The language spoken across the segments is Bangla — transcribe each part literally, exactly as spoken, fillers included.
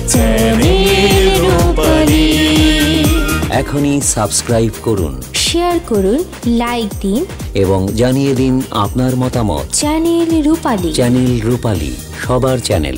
চ্যানেল রূপালী। এখনই সাবস্ক্রাইব করুন, শেয়ার করুন, লাইক দিন এবং জানিয়ে দিন আপনার মতামত। চ্যানেল রূপালী। চ্যানেল রূপালী, সবার চ্যানেল।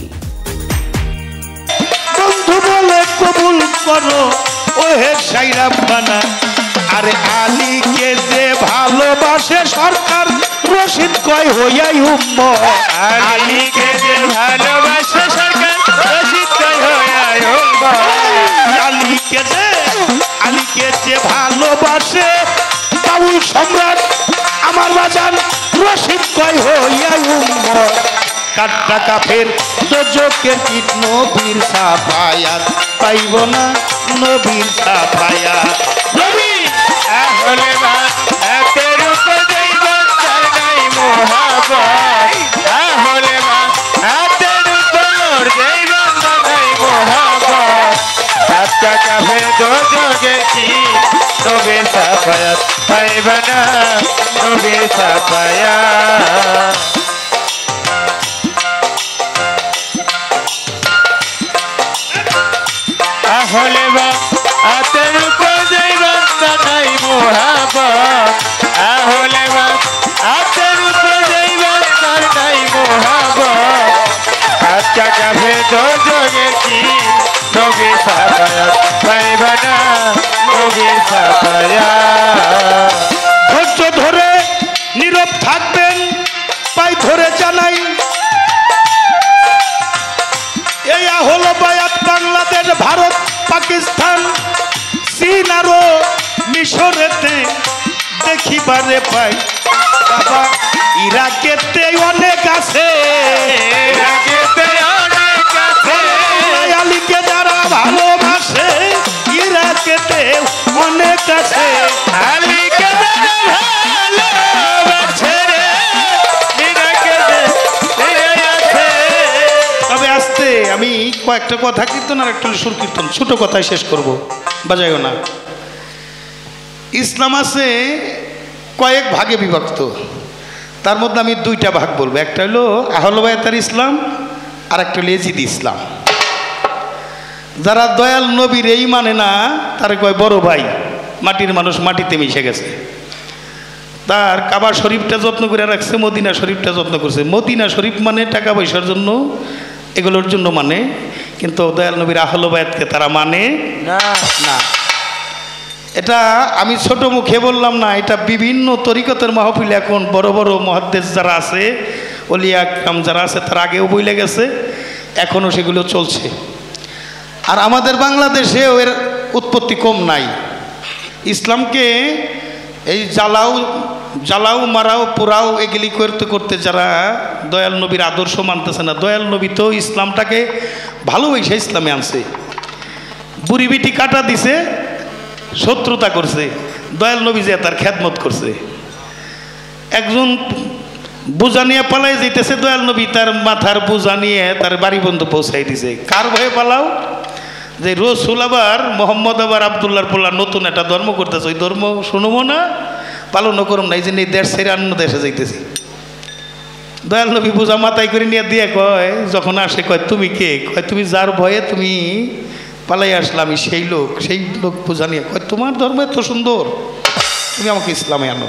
বন্ধু বলে কবুল করো ও হে সাইরাব্বানা, আরে আলীকে যে ভালোবাসে সরকার রশিদ কয় হইয়াই উম্মত। আলীকে যে ভালোবাসে সরকার রশিদ কয় হইয়াই উম্মত। আলীকে যে আলীকে যে ভালোবাসে বাউল সম্রাট আমার বাজান রশিদ কয় হইয়াই উম্মত। কাটটা কাফের দোজকের কীট নবীর সাফায়াত পাইব না, নবীর সাফায়াত। নবী আহলে মা এতের উপর দেইবান তার নাই মোহাব্বত। আহলে মা এতের উপর দেইবান তার নাই মোহাব্বত। কাটটা কাফের দোজকের কীট নবীর সাফায়াত পাইব না, নবীর সাফায়াত। আহলে মা আতের উপর দেইবান তার নাই মোহাব্বত। আহলে মা আতের উপর দেইবান তার নাই মোহাব্বত। আচ্ছা কাফে দোজকের কীট নবীর সাফায়াত পাইব না, নবীর সাফায়াত। ধৈর্য ধরে নীরব থাকবেন, পাই ধরে জানাই এই হলো বায়াত বাংলাদেশ, ভারত, পাকিস্তান, চীন আরো মিশরেতে দেখিবারে পাই। বাবা ইরাকেতে অনেক আছে, ইরাকেতে অনেক আছে। আলীকে যারা ভালোবাসে ইরাকেতে অনেক আছে। আলীকে যারা ভালোবাসে রে ইরাকেতে আছে। তবে আস্তে আমি কয়েকটা কথা কীর্তন আর একটা সুর কীর্তন ছোট কথায় শেষ করব, বাজাইও না। ইসলাম আছে কয়েক ভাগে বিভক্ত, তার মধ্যে আমি দুইটা ভাগ বলবো। একটা হলো আহলে বায়াতের ইসলাম, আর একটা হলো এজিদি ইসলাম। যারা দয়াল নবীর এই মানে না তার কয় বড় ভাই, মাটির মানুষ মাটিতে মিশে গেছে। তার কাবা শরীফটা যত্ন করে রাখছে, মদিনা শরীফটা যত্ন করছে। মদিনা শরীফ মানে টাকা পয়সার জন্য, এগুলোর জন্য মানে, কিন্তু দয়াল নবীর আহলে বায়াতকে তারা মানে না না। এটা আমি ছোট মুখে বললাম না, এটা বিভিন্ন তরিকতের মাহফিল এখন বড় বড় মুহাদ্দিস যারা আছে, ওলিয়া আকরাম যারা আছে, তার আগেও বইলে গেছে, এখনও সেগুলো চলছে। আর আমাদের বাংলাদেশেও এর উৎপত্তি কম নাই। ইসলামকে এই জ্বালাও জ্বালাও মারাও পোড়াও এগুলি করতে করতে যারা দয়াল নবীর আদর্শ মানতেছে না, দয়াল নবী তো ইসলামটাকে ভালোবেসে ইসলামে আনছে। বুড়ি বিটি কাটা দিছে, শত্রুতা করছে, দয়াল নবী যে তার খেদমত করছে। একজন বোঝা নিয়ে পালাই যেতেছে, দয়াল নবী তার মাথার বোঝা নিয়ে তার বাড়ি বন্ধু পৌঁছাই দিছে। কার ভয়ে পালাও? যে রসুল আবার মোহাম্মদ আবার আবদুল্লার পোলা নতুন একটা ধর্ম করতেছে, ওই ধর্ম শুনবো না, পালনও করুম না, এই জন্য এই দেশ ছেড়ে অন্য দেশে যাইতেছি। দয়াল নবী বোঝা মাথায় করে নিয়ে দিয়ে কয়, যখন আসে কয় তুমি কে? কয় তুমি যার ভয়ে তুমি পালাই আসলে আমি সেই লোক। সেই লোক বোঝা নিয়ে কয় তোমার ধর্ম এত সুন্দর, তুমি আমাকে ইসলামে আনো।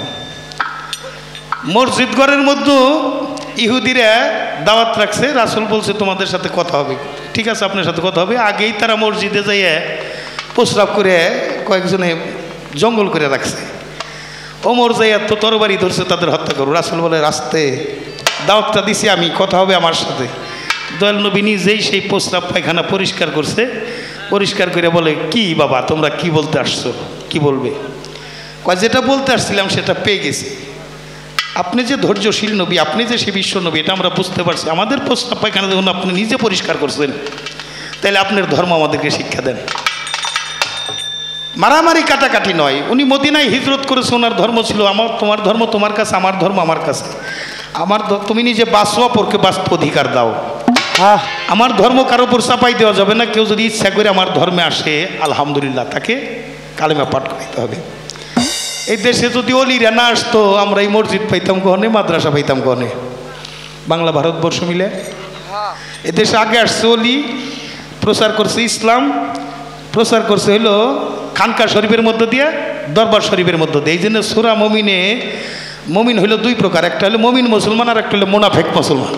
মসজিদ ঘরের মধ্যে ইহুদিরা দাওয়াত রাখছে, রাসূল বলছে তোমাদের সাথে কথা হবে। ঠিক আছে, আপনার সাথে কথা হবে। আগেই তারা মসজিদে যাইয়ে প্রস্রাব করে কয়েকজনে জঙ্গল করে রাখছে। ওমর যাইয়া তো তরবারি ধরছে তাদের হত্যা করো। রাসূল বলে রাস্তে দাওয়াতটা দিছি আমি, কথা হবে আমার সাথে। দয়াল নবী নিজেই সেই প্রস্রাব পায়খানা পরিষ্কার করছে, পরিষ্কার করে বলে কি বাবা তোমরা কি বলতে আসছো, কি বলবে? কয় যেটা বলতে আসছিলাম সেটা পেয়ে গেছি। আপনি যে ধৈর্যশীল নবী, আপনি যে সে বিশ্ব নবী, এটা আমরা বুঝতে পারছি। আমাদের প্রস্রাব পায়খানা যখন আপনি নিজে পরিষ্কার করছেন, তাহলে আপনার ধর্ম আমাদেরকে শিক্ষা দেন। মারামারি কাটাকাটি নয়। উনি মদিনায় হিজরত করেছে, ওনার ধর্ম ছিল আমার তোমার ধর্ম তোমার কাছে, আমার ধর্ম আমার কাছে। আমার তুমি নিজে বাঁচো, অপরকে বাঁচতে অধিকার দাও। আমার ধর্ম কারো উপর চাপাই দেওয়া যাবে না। কেউ যদি ইচ্ছা করে আমার ধর্মে আসে, আলহামদুলিল্লাহ, তাকে কালেমা পাঠ করতে হবে। এই দেশে যদি অলিরা না আসতো, আমরা এই মসজিদ পাইতাম কখনে, মাদ্রাসা পাইতাম কখনে? বাংলা ভারতবর্ষ মিলে এদেশে আগে আসছে অলি, প্রচার করছে ইসলাম, প্রচার করছে হইলো খানকা শরীফের মধ্য দিয়ে, দরবার শরীফের মধ্য দিয়ে। এই জন্য সূরা মুমিনে মুমিন হইল দুই প্রকার, একটা হলো মুমিন মুসলমান আর একটা হলো মুনাফেক মুসলমান।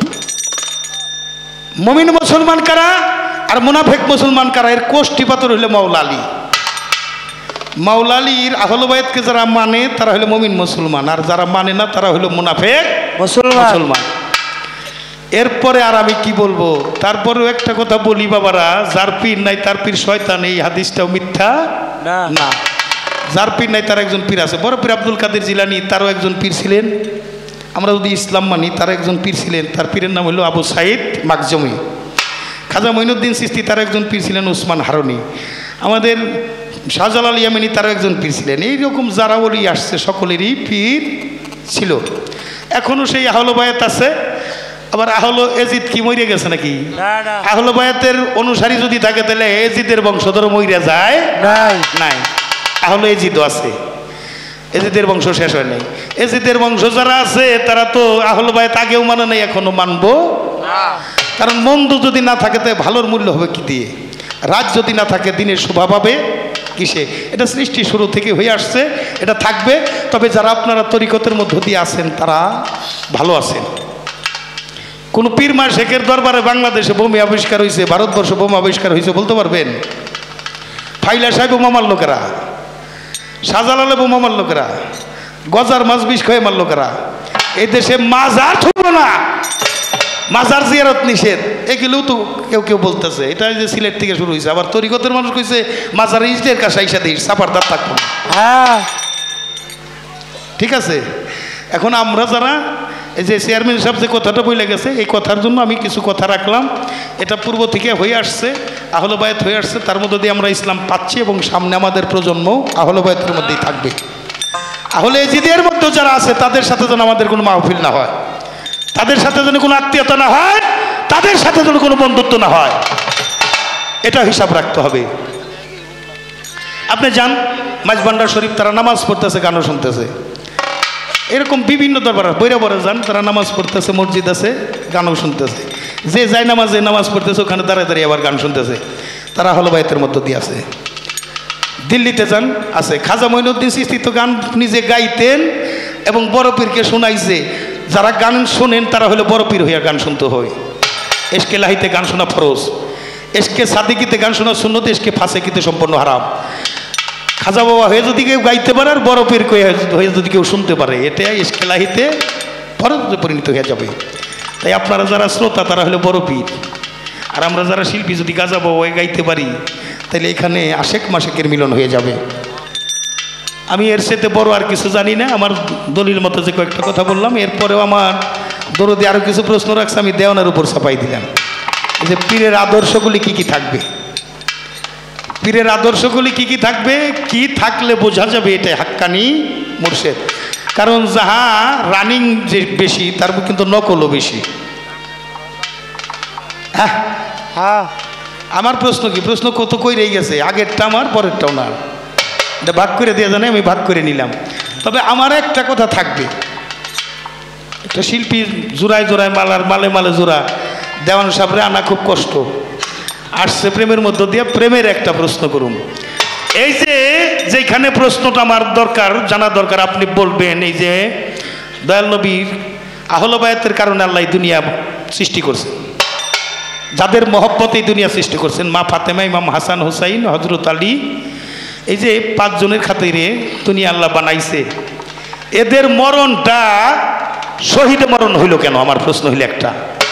মুমিন মুসলমান কারা আর মুনাফেক মুসলমান কারা, এর কোষ্ঠী পাথর হইলো মাওলা আলী। মাওলা আলীর আহলে বায়াতকে যারা মানে তারা হলো মুমিন মুসলমান, আর যারা মানে না তারা হলো মুনাফেক মুসলমান। এরপরে আর আমি কি বলবো, তারপরেও একটা কথা বলি বাবারা, যার পীর নাই তার পীর শয়তান, এই হাদিসটাও মিথ্যা না। যার পীর নাই তার একজন পীর আছে। বড় পীর আব্দুল কাদের জিলানী, তারও একজন পীর ছিলেন। আমরা যদি ইসলাম মানি, তার একজন পীর ছিলেন, তার পীরের নাম হলো আবু সাইদ মাকজুমি। খাজা মঈনুদ্দিন চিশতি, তার একজন পীর ছিলেন উসমান হারুনি। আমাদের শাহজালাল ইয়ামানি, তারও একজন পীর ছিলেন। এইরকম যারা বলি আসছে সকলেরই পীর ছিল। এখনও সেই আহলে বায়াত আছে। আবার আহলে এজিদ কি মরে গেছে নাকি? আহলে বায়াতের অনুসারী যদি থাকে তাহলে এজিদের বংশধর মরে যায় নাই। আহলে এজিদও আছে, এজিদের বংশ শেষ হয় নাই। এজিদের বংশ যারা আছে তারা তো আহলে বায়াত আগেও মানে নাই, এখনো মানবো। কারণ মন্দ যদি না থাকে তাই ভালোর মূল্য হবে কি দিয়ে? রাত যদি না থাকে দিনের শোভা পাবে কিসে? এটা সৃষ্টি শুরু থেকে হয়ে আসছে, এটা থাকবে। তবে যারা আপনারা তরিকতের মধ্য দিয়ে আছেন তারা ভালো আছেন। কোন পীর মা শেখের দরবারে বাংলাদেশে বোমা আবিষ্কার হয়েছে, ভারতবর্ষে বোমা আবিষ্কার হয়েছে বলতে পারবেন? ফাইলা সাহেব বোমা মারল কারা? শাহজালালে বোমা মারল কারা? গজার মাছ বিষ খেয়ে মারল কারা? এই দেশে মাজার ছুটল না, মাজার জিয়ারত নিষেধ, এগুলোও তো কেউ কেউ বলতেছে। এটা যে সিলেট থেকে শুরু হয়েছে। আবার তরিকতের মানুষ কইছে মাজার ইস্টের কাছে আইসা দিস, চাপার দাঁত থাকবো না। হ্যাঁ ঠিক আছে। এখন আমরা যারা এই যে চেয়ারম্যান সাহেব যে কথাটা বলে গেছে, এই কথার জন্য আমি কিছু কথা রাখলাম। এটা পূর্ব থেকে হয়ে আসছে, আহলে বায়াত হয়ে আসছে, তার মধ্যে দিয়ে আমরা ইসলাম পাচ্ছি এবং সামনে আমাদের প্রজন্ম আহলে বায়াতের মধ্যেই থাকবে। আহলে এজিদের মধ্যে যারা আছে তাদের সাথে যেন আমাদের কোনো মাহফিল না হয়, তাদের সাথে যেন কোনো আত্মীয়তা না হয়, তাদের সাথে যেন কোনো বন্ধুত্ব না হয়, এটা হিসাব রাখতে হবে। আপনি যান মাঝবান্ডার শরীফ, তারা নামাজ পড়তেছে, গানও শুনতেছে। এরকম বিভিন্ন দরবার বৈরা বরে যান, তারা নামাজ পড়তেছে, মসজিদ আছে, গানও শুনতেছে। যে যায় নামাজে নামাজ পড়তেছে ওখানে দাঁড়িয়ে দাঁড়িয়ে আবার গান শুনতেছে, তারা আহলে বায়াতের মধ্য দিয়ে আছে। দিল্লিতে যান, আছে। খাজা মঈনুদ্দিন চিশতি তো গান নিজে গাইতেন এবং বড় পীরকে শোনাইছে। যারা গান শোনেন তারা হলে বড় পীর হইয়া গান শুনতে হয়। এসকে লাহিতে গান শোনা ফরজ, এসকে সাদিকিতে গান শোনা সুন্নত, এসকে ফাসেকিতে সম্পূর্ণ হারাম। খাজা বাবা হয়ে যদি কেউ গাইতে পারে আর বড় পীর হয়ে যদি কেউ শুনতে পারে, এটা এসকে লাহিতে ফরজে পরিণত হয়ে যাবে। তাই আপনারা যারা শ্রোতা তারা হলে বড় পীর, আর আমরা যারা শিল্পী যদি গাজা বাবা হয়ে গাইতে পারি তাহলে এখানে আশেক মাসেকের মিলন হয়ে যাবে। আমি এর সাথে বড় আর কিছু জানি না। আমার দলিল মতো যে কয়েকটা কথা বললাম, এরপরেও আমার দরদে আরও কিছু প্রশ্ন রাখছে, আমি দেওয়ানের উপর ছাপাই দিলাম। এই যে পীরের আদর্শগুলি কি কি থাকবে, পীরের আদর্শগুলি কি কি থাকবে, কি থাকলে বোঝা যাবে এটাই হাক্কানি মুর্শেদ। কারণ যাহা রানিং যে বেশি তার কিন্তু নকলও বেশি। হ্যাঁ হ্যাঁ আমার প্রশ্ন কি, প্রশ্ন কত কই রয়ে গেছে, আগেরটা আমার পরেরটাও না, এটা ভাগ করে দিয়ে জানে আমি ভাগ করে নিলাম। তবে আমার একটা কথা থাকবে, একটা শিল্পীর জোড়ায় জোড়ায় মালার মালে মালে জোড়া দেওয়ান সাহেবরে আনা খুব কষ্ট। আসছে প্রেমের মধ্য দিয়ে, প্রেমের একটা প্রশ্ন করুন। এই যে যেখানে প্রশ্নটা আমার দরকার, জানা দরকার, আপনি বলবেন এই যে দয়াল নবীর আহলে বায়াতের কারণে আল্লাহ দুনিয়া সৃষ্টি করছে, যাদের মহব্বতে এই দুনিয়া সৃষ্টি করছেন, মা ফাতেমা, ইমাম হাসান হুসাইন, হজরত আলী, এই যে পাঁচজনের খাতিরে দুনিয়া আল্লাহ বানাইছে। এদের মরণটা শহীদ মরণ হইল কেন? আমার প্রশ্ন হইল একটা।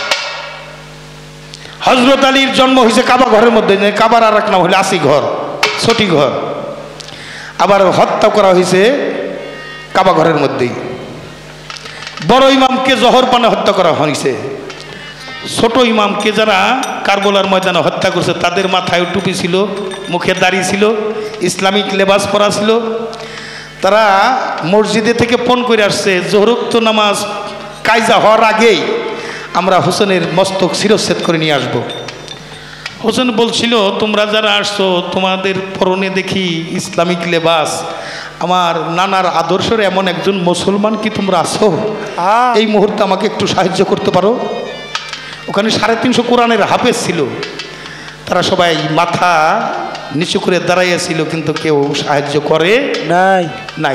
হজরত আলীর জন্ম হয়েছে কাবা ঘরের মধ্যে, কাবার আর এক নাম হইলে আসি ঘর, ছোটি ঘর। আবার হত্যা করা হয়েছে কাবা ঘরের মধ্যেই। বড় ইমামকে জহর পানে হত্যা করা হয়েছে। ছোট ইমামকে যারা কারবালার ময়দানে হত্যা করছে তাদের মাথায় টুপি ছিল, মুখে দাড়ি ছিল, ইসলামিক লেবাস পরা ছিল। তারা মসজিদে থেকে ফোন করে আসছে জোহরোক্ত নামাজ কায়জা হওয়ার আগেই আমরা হোসেনের মস্তক শিরচ্ছেদ করে নিয়ে আসবো। হোসেন বলছিল তোমরা যারা আসছো তোমাদের পরনে দেখি ইসলামিক লেবাস, আমার নানার আদর্শের এমন একজন মুসলমান কি তোমরা আসো? এই মুহূর্তে আমাকে একটু সাহায্য করতে পারো? ওখানে সাড়ে তিনশো কোরআনের হাফেজ ছিল। তারা সবাই মাথা নিচু করে দাঁড়াইয়াছিল, কিন্তু কেউ সাহায্য করে নাই নাই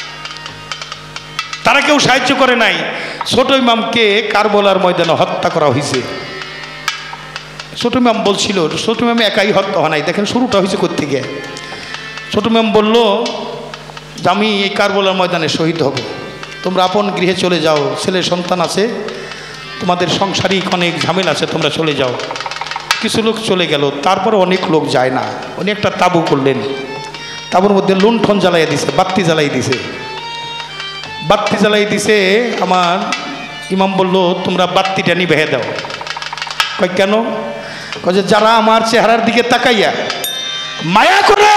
তারা কেউ সাহায্য করে নাই। ছোট ইমামকে কারবালার ময়দানে হত্যা করা হয়েছে। ছোট ইমাম বলছিল, ছোট ইমাম একাই হত্যা হয় নাই, দেখেন শুরুটা হয়েছে কোত্থেকে। ছোট ইমাম বলল যে আমি এই কারবালার ময়দানে শহীদ হব, তোমরা আপন গৃহে চলে যাও, ছেলে সন্তান আছে, তোমাদের সাংসারিক অনেক ঝামেলা আছে, তোমরা চলে যাও। কিছু লোক চলে গেল, তারপরে অনেক লোক যায় না। উনি একটা তাঁবু করলেন, তাঁবুর মধ্যে লুণ্ঠন জ্বালাই দিছে, বাতি জ্বালাই দিছে বাতি জ্বালাই দিছে আমার ইমাম বলল তোমরা বাতিটা নিভে দাও। কয় কেন? কয় যে যারা আমার চেহারার দিকে তাকাইয়া মায়া করে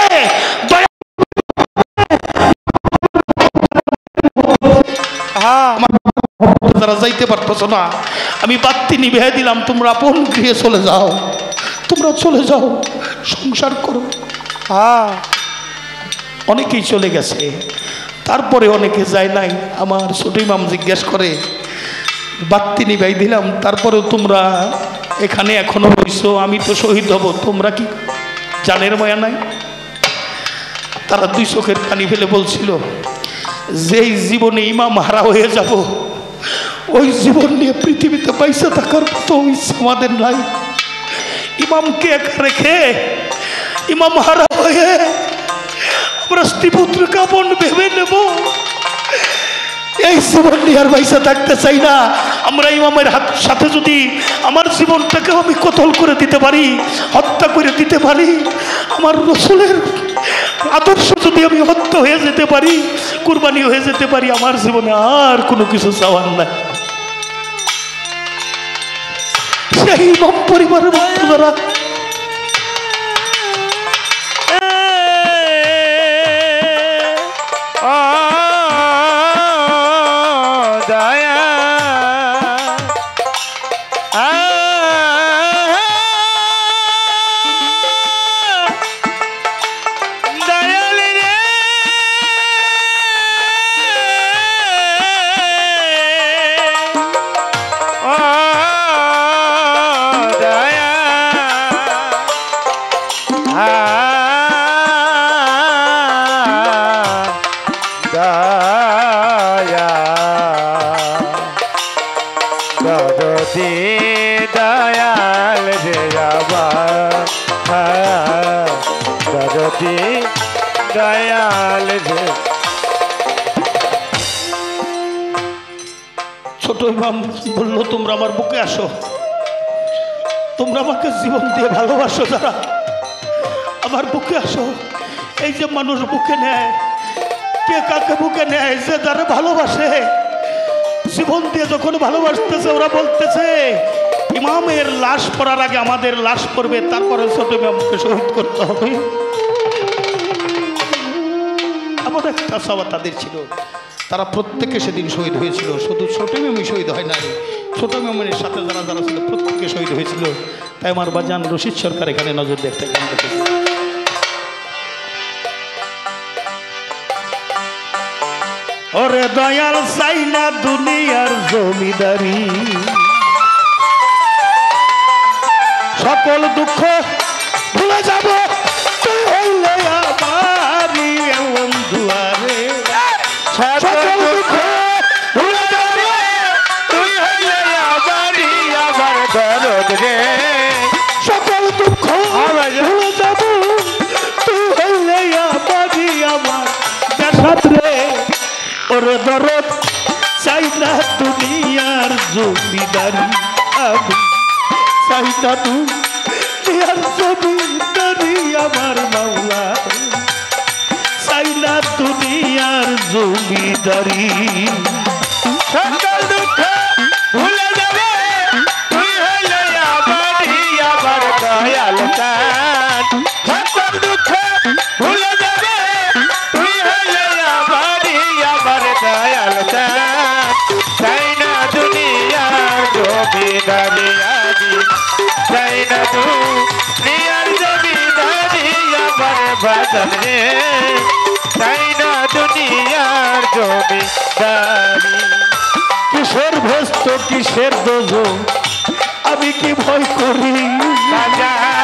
তারা যাইতে পারতেছো না, আমি বাতি নিভে দিলাম, তোমরা আপন গৃহে চলে যাও, তোমরা চলে যাও, সংসার করো। হ্যাঁ, অনেকেই চলে গেছে, তারপরে অনেকে যায় নাই। আমার ছোট ইমাম জিজ্ঞেস করে বাতি নিভাই দিলাম, তারপরেও তোমরা এখানে এখনো রইছো, আমি তো শহীদ হব, তোমরা কি জানের মায়া নাই? তারা দুই চোখের পানি ফেলে বলছিল যেই জীবনে ইমাম হারা হয়ে যাব, ওই জীবন নিয়ে পৃথিবীতে পয়সা থাকার মতো ইচ্ছা আমাদের নাই। ইমামকে একা রেখে ইমাম হারা হয়ে আমরা স্ত্রী পুত্র কাপন ভেবে নেব, এই জীবন নিয়ে আর পয়সা থাকতে চাই না। আমরা ইমামের হাত সাথে যদি আমার জীবনটাকে আমি কতল করে দিতে পারি, হত্যা করে দিতে পারি, আমার রসুলের আদর্শ যদি আমি হত্যা হয়ে যেতে পারি, কুরবানি হয়ে যেতে পারি, আমার জীবনে আর কোনো কিছু চাওয়ার নাই। সেই ইমাম পরিবারের বন্ধুরা দয়াল রে দয়াল রে। ছোট ইমাম বলল তোমরা আমার বুকে আসো, তোমরা আমাকে জীবন দিয়ে ভালোবাসো, যারা আমার বুকে আসো। এই যে মানুষ বুকে নেয়, কে কাকে বুকে নেয়? যে যারা ভালোবাসে, জীবন দিয়ে যখন ভালোবাসতেছে, ওরা বলতেছে ইমামের লাশ পড়ার আগে আমাদের লাশ পড়বে, তারপরে ছোট ইমামকে শহীদ করতে হবে। এমন একটা চাওয়া তাদের ছিল, তারা প্রত্যেকে সেদিন শহীদ হয়েছিল। শুধু ছোট ইমামই শহীদ হয় নাই, ছোট ইমামের সাথে যারা যারা ছিল প্রত্যেকে শহীদ হয়েছিল। তাই আমার বাজান রশিদ সরকার এখানে নজর দেখতে গান দেখেছে। ওরে দয়াল চাই না দুনিয়ার জমিদারি, সকল দুঃখ ভুলে যাব তুই হইলে আমারি এমন দুয়ারে, সকল দুঃখ ভুলে যাব তুই হইলে আমারি আমার দরদ রে, সকল দুঃখ ভুলে যাব তুই হইলে আমারি আমার দেশাত রে। ওরে দরদ চাই না দুনিয়ার জমিদারি, আমি চাই না দুনিয়ার জমিদারি, আমার মাওলা চাই না দুনিয়ার জমিদারি। সকল দুঃখ ভুলে যাবে তুই হইলে আমারি আমার দয়াল চাঁদ, সকল দুঃখ ভুলে যাবে তুই হইলে আমারি আমার দয়াল চাঁদ। চাই না দুনিয়ার জমিদারি, আজি চাই না দুনিয়ার জমিদারি আমার বাজান রে, চাই না দুনিয়ার জমিদারি। কিসের ভেস্ত কিসের দোজো, আমি কি ভয় করি? বাজার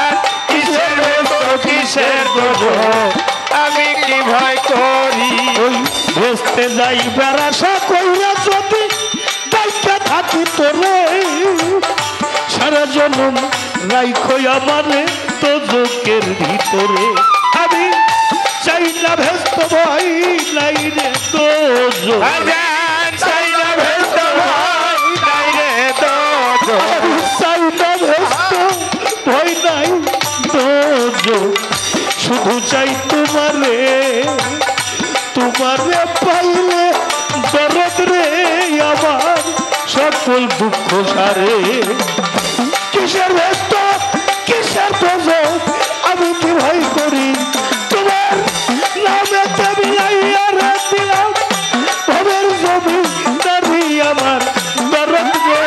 কিসের ব্যস্ত কিসের দোজক আমি কি ভয় করি ওই ভেস্তে যাই বেড়াশা কইরা যদি দায়িত্বে থাকি তোরে সারা জনম রাইখো আমারে তো জোকের ভিতরে আমি চাই না ভেস্ত ভয় নাই রে তো আজান চাই না ভেস্ত ভয় নাই রে দোজক চাই না ভেস্ত ভয় নাই তো শুধু চাই তোমারে তোমারে পাইলে দরদ রে আমার সকল দুঃখ সারে কিসের ব্যস্ত কিসের দোজক আমি কি ভয় করি তোমার নামে বিলাইয়া রে দিলাম ভবের জমি দাঁড়ি আমার দরদ রে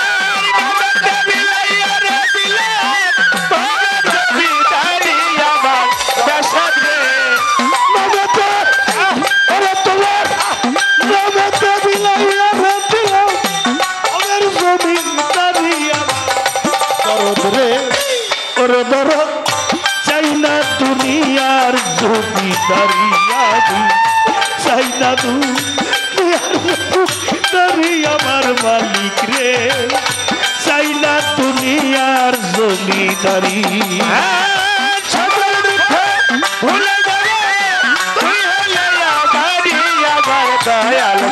চাই না দুনিয়ার জমিদারি চাই না দুনিয়ার আমার মালিক রে চাই না দুনিয়ার জমিদারি ভুলে যাবে তুই হলে আমারই আমার দয়াল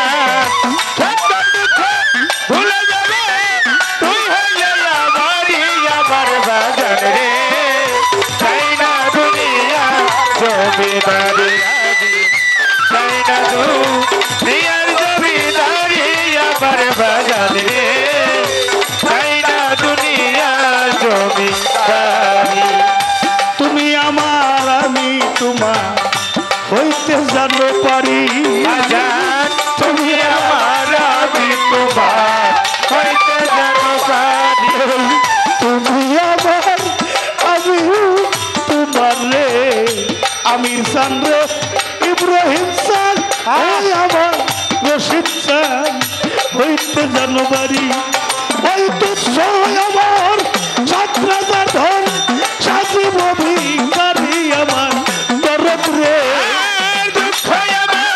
ভুলে যাবে তুই হলে আমারই আমার বাজান রে চাই না দুনিয়া জমিদারি চাই না দুনিয়ার জমিদারি আমার বাজান রে চাই না দুনিয়া জমিদারি তুমি আমার আমি তোমার হইতে জানো পারি আজান তুমি আমার আমি তোমার হইতে জানো পারি তুমি আমার আমি তোমার রে আমির চান রে ইব্রাহিম চান এই আমার রশিদ চান হইতে জানো পারি ওই তো আমার ছাত্রাজার ধন সাজিব ভিখারি আমার দরদ রে দুঃখ আমার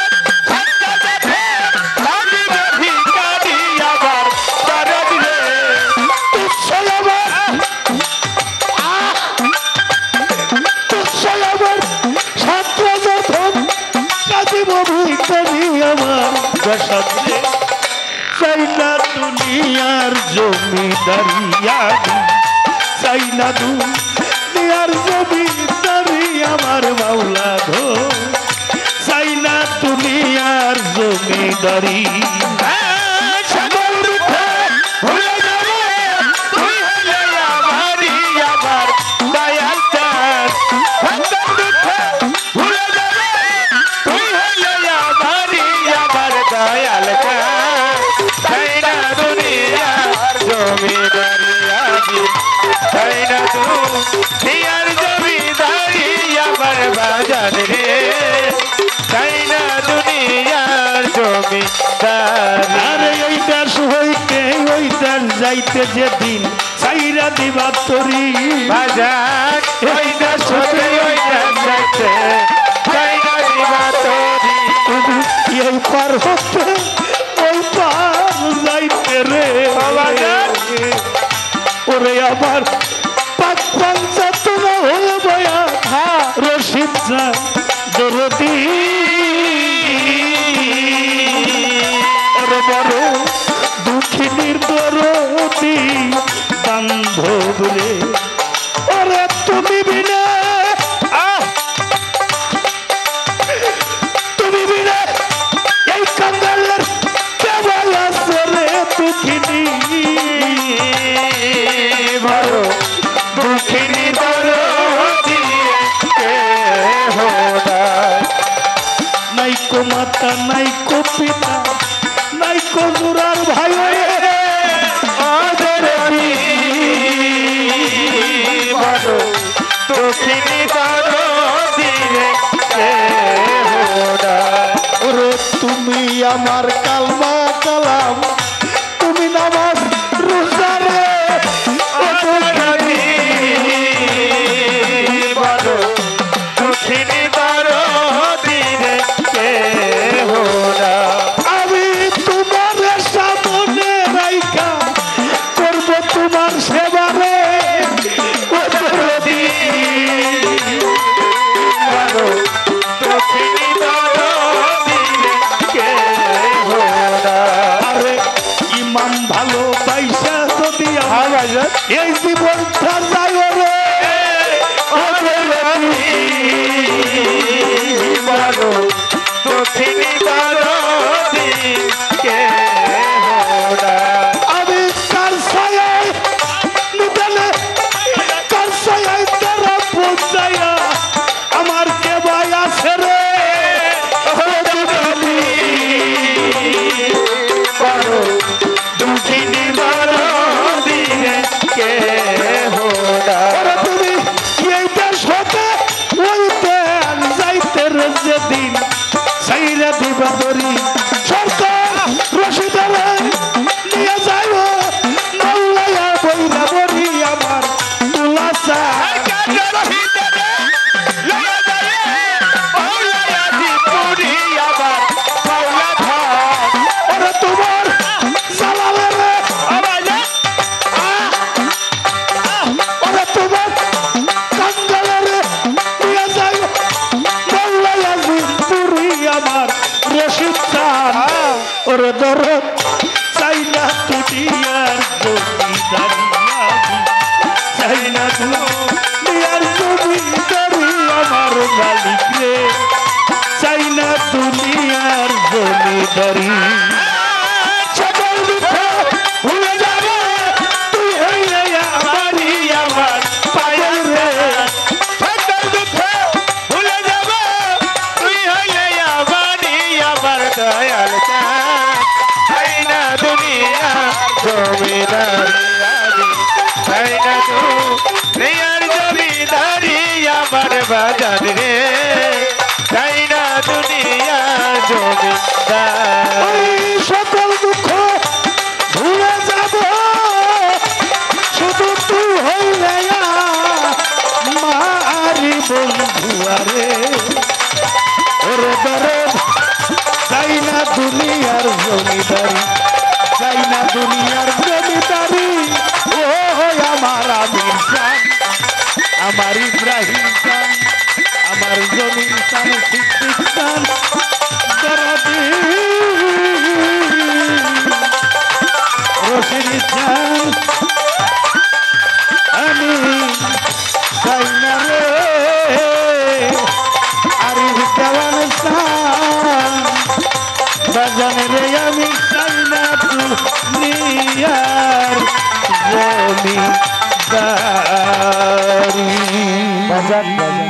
ভিখারি আমার দরদ রে তুচ্ছ আমার তুচ্ছ আমার ছাত্রাজার ধন সাজিব ভিখারি আমার দশদ রে চাই না দুনিয়ার জমিদারি আমি চাই না দুনিয়ার জমিদারি আমার মাওলা ধো চাই না দুনিয়ার জমিদারি ভুলে যাবে তুই হলে আমারই আমার দয়াল চাঁদ ভুলে যাবে তুই হলে আমারই আমার দয়াল চাঁদ চাই না দুনিয়া জমিদারি আজি চাই না দুনিয়ার জমিদারি আমার বাজার রে চাই না দুনিয়ার জমিদারি আরে ওই দাস হইতে ওই দাস যাইতে যেদিন চাইরা দিবা তরি বাজার ওই দাস হতে ওই দাস যাইতে চাই না দিবা তরি এই পার হতে ওই পার যাইতে রে বাজার ওরে আমার পাক পাঞ্চাত না হয়ে বয়া রশিদ যা দরদি ওরে বড় দুঃখিনীর দরদি বান্ধব রে ওরে তুমি বিনা তুমি বিনা এই কাঙ্গালের কেবল আছে রে দুঃখিনী বড় দুঃখিনী দরদি কে হোদা নাইকো মাতা নাইকো পিতা নাইকো জুরার ভাই রে আদরণী বড় দুঃখিনী দরদি কে হোদা ওরে তুমি আমার কালমা কালাম তুমি নামাজ রোজা রে আদরণী ওরে দরদ চাই না দুনিয়ার জমিদারি আমি চাই না দুনিয়ার জমিদারি আমার মালিক রে চাই না দুনিয়ার জমিদারি সকল দুঃখ ভুলে যাবে তুই হইলে আমারই আমার পায়ের রে সকল দুঃখ ভুলে যাবে তুই হইলে আমারই আমার দয়াল চাই না দুনিয়া জমিদারি আমি চাই না দুনিয়ার জমিদারি আমার বাজার রে চাই না দুনিয়া জমিদারি সকল দুঃখ ভুলে যাব শুধু তুই হইলে মারি বন্ধু আরে ওরে দরদ চাই না দুনিয়ার জমিদারি চাই না দুনিয়ার জমিদারি ও আমার আমির খান আমার ইব্রাহিম খান আমার জমিন খান সিদ্দিক খান দরদি রশিদ খান আমি চাই না রে আরিফ দেওয়ান খান বাজান রে আমি চাই না দুনিয়ার জমিদারি বাজান বাজান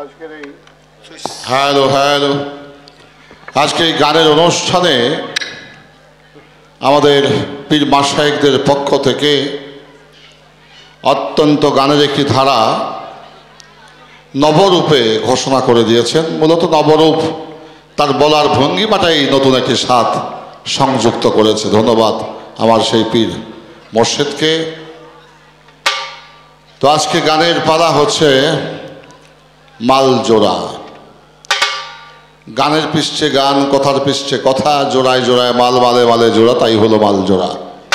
হ্যালো হ্যালো আজকে এই গানের অনুষ্ঠানে আমাদের পীর মাশায়েখদের পক্ষ থেকে অত্যন্ত গানের একটি ধারা নবরূপে ঘোষণা করে দিয়েছেন। মূলত নবরূপ তার বলার ভঙ্গিমাটাই নতুন একটি স্বাদ সংযুক্ত করেছে। ধন্যবাদ আমার সেই পীর মোর্শেদকে। তো আজকে গানের পালা হচ্ছে মালজোড়া। গানের পৃষ্ঠে গান, কথার পৃষ্ঠে কথা, জোড়ায় জোড়ায় মাল, মালে মালে জোড়া, তাই হলো মালজোড়া।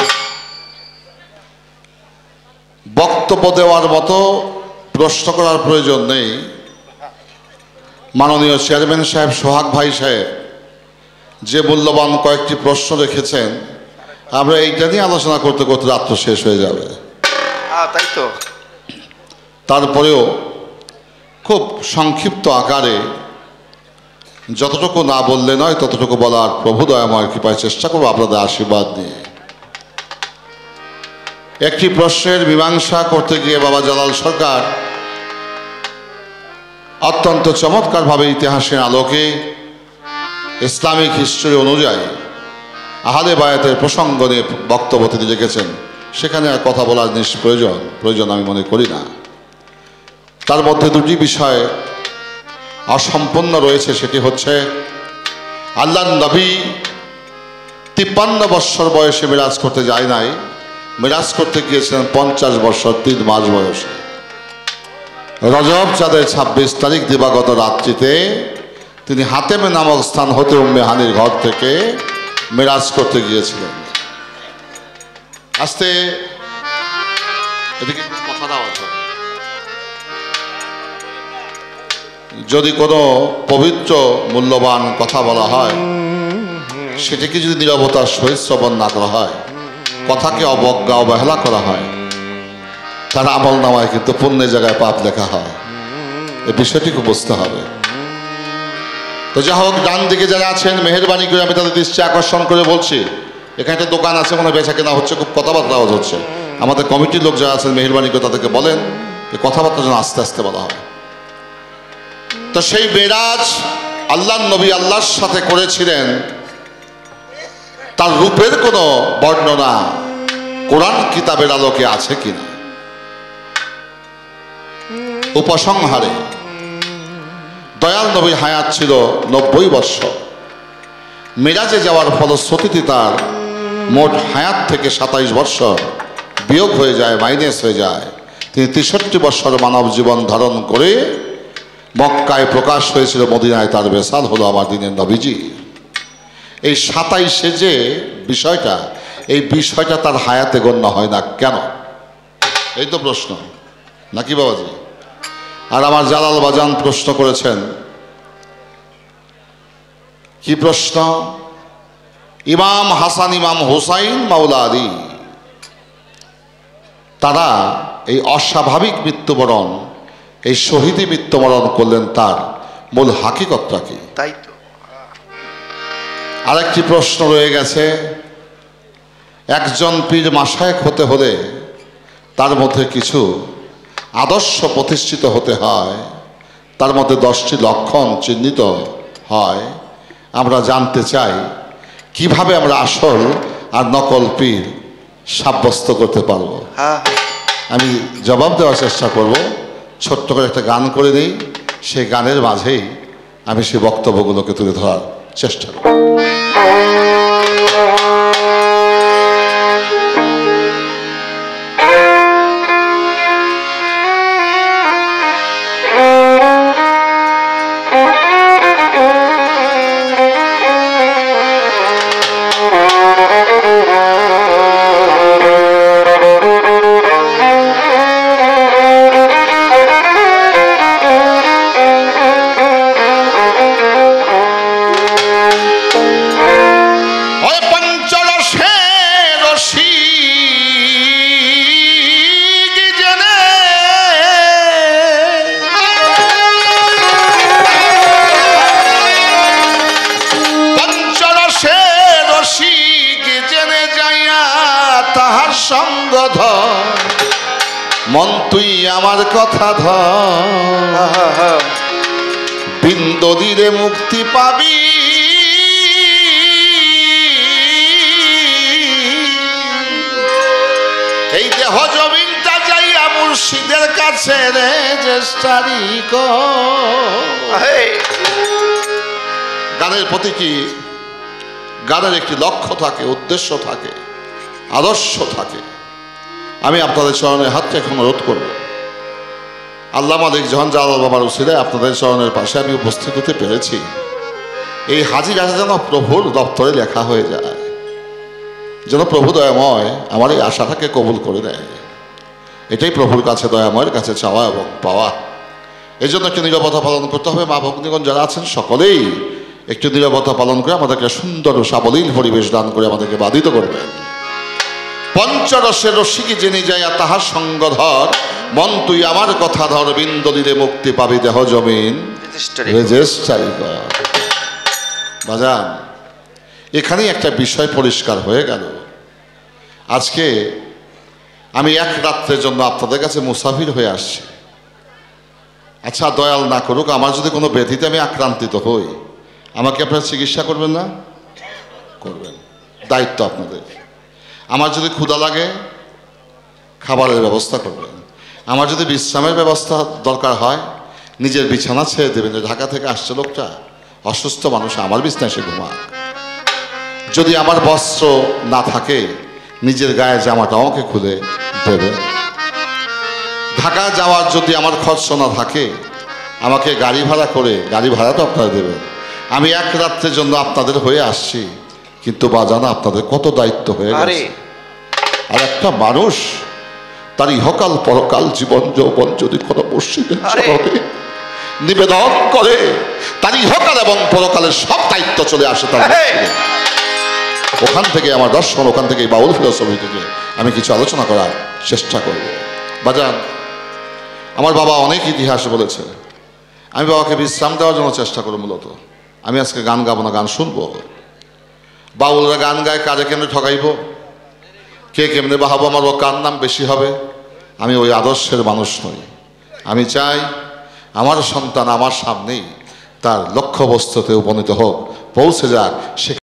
বক্তব্য দেওয়ার মতো প্রশ্ন করার প্রয়োজন নেই। মাননীয় চেয়ারম্যান সাহেব, সোহাগ ভাই সাহেব যে মূল্যবান কয়েকটি প্রশ্ন রেখেছেন, আমরা এইটা নিয়ে আলোচনা করতে করতে রাত্র শেষ হয়ে যাবে। তাই তো। তারপরেও খুব সংক্ষিপ্ত আকারে যতটুকু না বললে নয় ততটুকু বলার প্রভু দয়াময় কৃপায় চেষ্টা করবো আপনাদের আশীর্বাদ নিয়ে। একটি প্রশ্নের মীমাংসা করতে গিয়ে বাবা জালাল সরকার অত্যন্ত চমৎকারভাবে ইতিহাসের আলোকে ইসলামিক হিস্ট্রি অনুযায়ী আহলে বায়াতের প্রসঙ্গ নিয়ে বক্তব্য তিনি রেখেছেন। সেখানে আর কথা বলার নিষ্প্রয়োজন প্রয়োজন আমি মনে করি না। তার মধ্যে দুটি বিষয় অসম্পূর্ণ রয়েছে। সেটি হচ্ছে আল্লাহর নবী তিপ্পান্ন বৎসর বয়সে মিরাজ করতে যায় নাই, মিরাজ করতে গিয়েছিলেন পঞ্চাশ বৎসর তিন মাস বয়সে। রজব চাঁদের ছাব্বিশ তারিখ দিবাগত রাত্রিতে তিনি হাতেমে নামক স্থান হতে উম্মে হানির ঘর থেকে মিরাজ করতে গিয়েছিলেন। আস্তে এদিকে কথা দেওয়া হয়। যদি কোনো পবিত্র মূল্যবান কথা বলা হয়, সেটিকে যদি নীরবতার সহিত শ্রবণ না করা হয়, কথাকে অবজ্ঞা অবহেলা করা হয়, তার আমল নামায় কিন্তু পুণ্যের জায়গায় পাপ লেখা হয়। এই বিষয়টিকে বুঝতে হবে। তো যা হোক, ডান দিকে যারা আছেন মেহেরবানি করে আমি তাদের দৃষ্টি আকর্ষণ করে বলছি, এখানে একটা দোকান আছে, কোনো বেচা কেনা হচ্ছে, খুব কথাবার্তা হচ্ছে। আমাদের কমিটির লোক যারা আছেন মেহেরবানি করে তাদেরকে বলেন এই কথাবার্তা যেন আস্তে আস্তে বলা হয়। তো সেই মেরাজ আল্লাহর নবী আল্লাহর সাথে করেছিলেন, তার রূপের কোনো বর্ণনা কোরআন কিতাবের আলোকে আছে কিনা? উপসংহারে দয়াল নবীর হায়াত ছিল নব্বই বৎসর। মেরাজে যাওয়ার ফলশ্রুতিতে তার মোট হায়াত থেকে সাতাইশ বৎসর বিয়োগ হয়ে যায়, মাইনাস হয়ে যায়। তিনি তেষট্টি বৎসর মানব জীবন ধারণ করে মক্কায় প্রকাশ হয়েছিল, মদিনায় তার বেসাল হলো আমার দিনের নবীজি। এই সাতাইশে যে বিষয়টা, এই বিষয়টা তার হায়াতে গণ্য হয় না কেন? এই তো প্রশ্ন নাকি বাবাজি? আর আমার জালাল বাজান প্রশ্ন করেছেন, কি প্রশ্ন? ইমাম হাসান, ইমাম হুসাইন, মাওলা আলী, তারা এই অস্বাভাবিক মৃত্যুবরণ, এই শহীদী মৃত্যুবরণ করলেন, তার মূল হাকিকতটা কি? তাই তো। আরেকটি প্রশ্ন রয়ে গেছে, একজন পীর মাশায়েখ হতে হলে তার মধ্যে কিছু আদর্শ প্রতিষ্ঠিত হতে হয়, তার মধ্যে দশটি লক্ষণ চিহ্নিত হয়। আমরা জানতে চাই কিভাবে আমরা আসল আর নকল পীর সাব্যস্ত করতে পারবো। আমি জবাব দেওয়ার চেষ্টা করব। ছোট্ট করে একটা গান করে দিই, সেই গানের মাঝেই আমি সেই বক্তব্যগুলোকে তুলে ধরার চেষ্টা করব। মন তুই আমার কথা ধর, দিলে মুক্তি পাবি, এই দেহ জমিনটা যাইয়া মুর্শিদের কাছে রেজিস্ট্রারি কর। গানের প্রতি কি গানের একটি লক্ষ্য থাকে, উদ্দেশ্য থাকে, আদর্শ থাকে। আমি আপনাদের চরণে হাত রেখে অনুরোধ করব, আল্লাহ মালিক জাহান জালাল বাবার উসিলায় আপনাদের চরণের পাশে আমি উপস্থিত হতে পেরেছি। এই হাজিরাটা যেন প্রভুর দপ্তরে লেখা হয়ে যায়, যেন প্রভু দয়াময় আমার এই আশাটাকে কবুল করে দেয়। এটাই প্রভুর কাছে, দয়াময়ের কাছে চাওয়া এবং পাওয়া। এই জন্য একটু নীরবতা পালন করতে হবে। মা ভগ্নীগণ যারা আছেন সকলেই একটু নীরবতা পালন করে আমাদেরকে সুন্দর ও সাবলীল পরিবেশ দান করে আমাদেরকে বাধিত করবেন। পঞ্চরসের রসিকি জেনে যায় তাহার সঙ্গ ধর, মন তুই আমার কথা ধর, বিন্দু দিলে মুক্তি পাবি দেহ জমিন রেজিস্ট্রারি কর। বাজান, এখানেই একটা বিষয় পরিষ্কার হয়ে গেল। আজকে আমি এক রাত্রের জন্য আপনাদের কাছে মুসাফির হয়ে আসছি। আচ্ছা, দয়াল না করুক, আমার যদি কোনো ব্যাধিতে আমি আক্রান্তিত হই, আমাকে আপনারা চিকিৎসা করবেন না? করবেন, দায়িত্ব আপনাদের। আমার যদি ক্ষুধা লাগে, খাবারের ব্যবস্থা করবেন। আমার যদি বিশ্রামের ব্যবস্থা দরকার হয়, নিজের বিছানা ছেড়ে দেবেন। ঢাকা থেকে আসছে লোকটা, অসুস্থ মানুষ, আমার বিছানায় সে ঘুমাক। যদি আমার বস্ত্র না থাকে, নিজের গায়ে জামাটা আমাকে খুলে দেবেন। ঢাকা যাওয়ার যদি আমার খরচ না থাকে, আমাকে গাড়ি ভাড়া করে গাড়ি ভাড়াটা আপনারা দেবেন। আমি এক রাত্রের জন্য আপনাদের হয়ে আসছি, কিন্তু বাজানা আপনাদের কত দায়িত্ব হয়ে গেছে। আর একটা মানুষ তার ইহকাল পরকাল জীবন যৌবন যদি কোনো মসজিদের চরণে নিবেদন করে, তার ইহকাল এবং পরকালের সব দায়িত্ব চলে আসে তার। ওখান থেকে আমার দর্শন, ওখান থেকে বাউল ফিলোসফি থেকে আমি কিছু আলোচনা করার চেষ্টা করব। বাজান, আমার বাবা অনেক ইতিহাস বলেছে, আমি বাবাকে বিশ্রাম দেওয়ার জন্য চেষ্টা করব। মূলত আমি আজকে গান গাবো না, গান শুনবো। বাউলরা গান গায়, কাজে কেমনে ঠকাইব, কে কেমনে বাহাবো, আমার ও কার নাম বেশি হবে। আমি ওই আদর্শের মানুষ নই। আমি চাই আমার সন্তান আমার সামনেই তার লক্ষ্যবস্তুতে উপনীত হোক, পৌঁছে যাক। সে